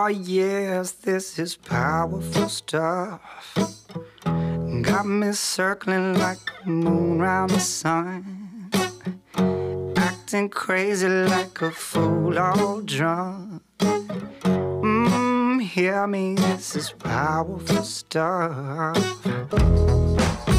yes, this is powerful stuff. Got me circling like the moon round the sun, acting crazy like a fool all drunk. Hear me, this is powerful stuff.